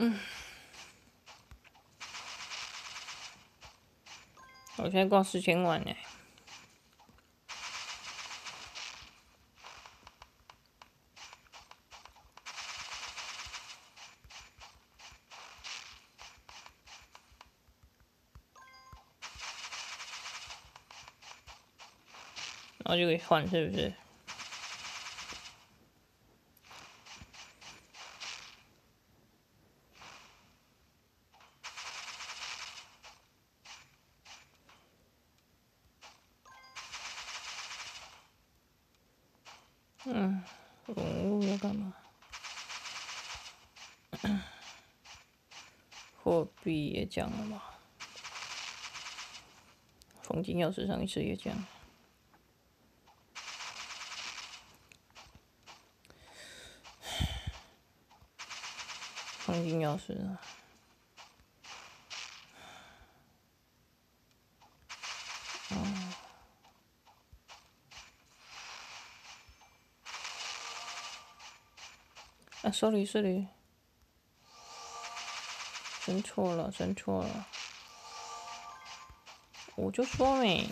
我现在挂4000万呢。然后就可以换，是不是？要干嘛？货币也降了嘛？黄金钥匙上一次也降。黄金钥匙啊。sorry，真错了。我就说没。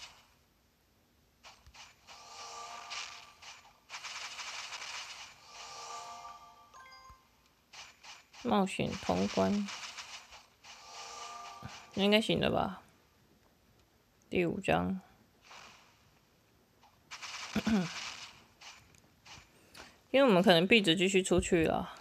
冒险通关，应该行了吧？第5章，因为我们可能币值继续出去了。